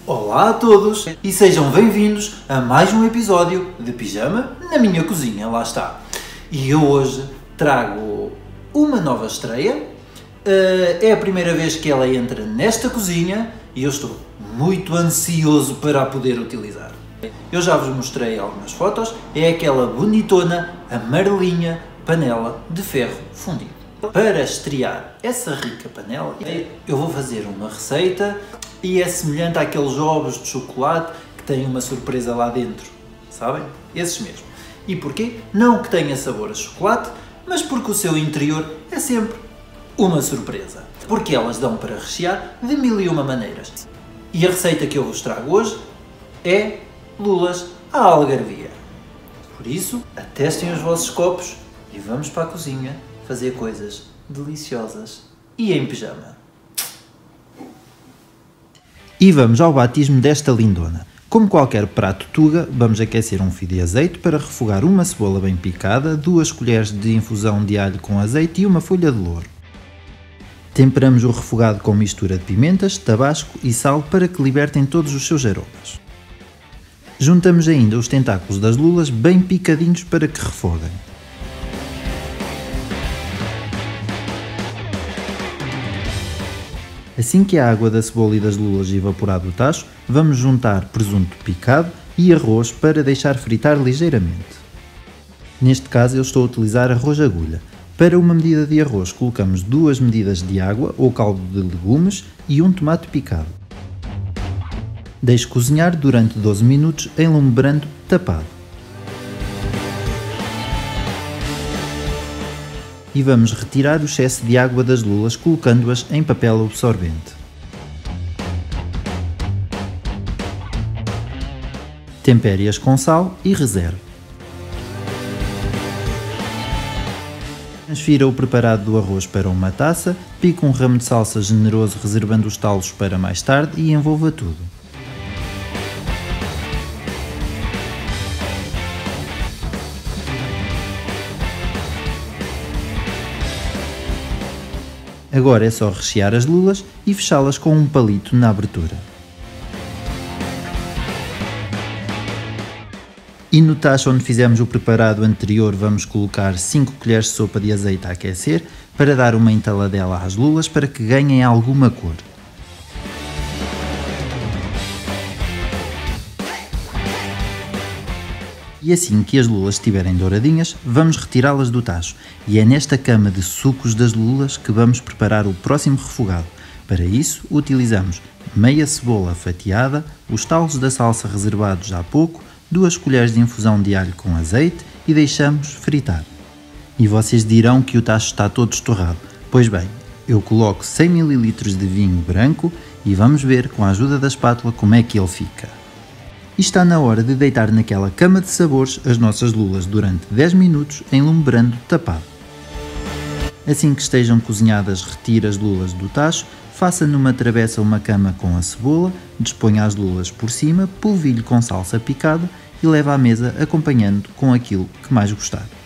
Olá a todos e sejam bem-vindos a mais um episódio de Pijama na minha cozinha, lá está. E eu hoje trago uma nova estreia, é a primeira vez que ela entra nesta cozinha e eu estou muito ansioso para a poder utilizar. Eu já vos mostrei algumas fotos, é aquela bonitona, amarelinha panela de ferro fundido. Para estrear essa rica panela, eu vou fazer uma receita e é semelhante àqueles ovos de chocolate que têm uma surpresa lá dentro, sabem? Esses mesmo. E porquê? Não que tenha sabor a chocolate, mas porque o seu interior é sempre uma surpresa. Porque elas dão para rechear de mil e uma maneiras. E a receita que eu vos trago hoje é lulas à algarvia. Por isso, atestem os vossos copos e vamos para a cozinha fazer coisas deliciosas e em pijama. E vamos ao batismo desta lindona. Como qualquer prato tuga, vamos aquecer um fio de azeite para refogar uma cebola bem picada, 2 colheres de infusão de alho com azeite e uma folha de louro. Temperamos o refogado com mistura de pimentas, tabasco e sal para que libertem todos os seus aromas. Juntamos ainda os tentáculos das lulas bem picadinhos para que refoguem. Assim que a água da cebola e das lulas evaporar do tacho, vamos juntar presunto picado e arroz para deixar fritar ligeiramente. Neste caso eu estou a utilizar arroz agulha. Para uma medida de arroz colocamos 2 medidas de água ou caldo de legumes e um tomate picado. Deixe cozinhar durante 12 minutos enlumbrando tapado. E vamos retirar o excesso de água das lulas colocando-as em papel absorvente. Tempere-as com sal e reserve. Transfira o preparado do arroz para uma taça, pique um ramo de salsa generoso reservando os talos para mais tarde e envolva tudo. Agora é só rechear as lulas e fechá-las com um palito na abertura. E no tacho onde fizemos o preparado anterior vamos colocar 5 colheres de sopa de azeite a aquecer para dar uma entaladela às lulas para que ganhem alguma cor. E assim que as lulas estiverem douradinhas, vamos retirá-las do tacho. E é nesta cama de sucos das lulas que vamos preparar o próximo refogado. Para isso, utilizamos meia cebola fatiada, os talos da salsa reservados há pouco, 2 colheres de infusão de alho com azeite e deixamos fritar. E vocês dirão que o tacho está todo estorrado. Pois bem, eu coloco 100 ml de vinho branco e vamos ver com a ajuda da espátula como é que ele fica. E está na hora de deitar naquela cama de sabores as nossas lulas durante 10 minutos enlumbrando tapado. Assim que estejam cozinhadas, retire as lulas do tacho, faça numa travessa uma cama com a cebola, disponha as lulas por cima, polvilhe com salsa picada e leve à mesa acompanhando com aquilo que mais gostar.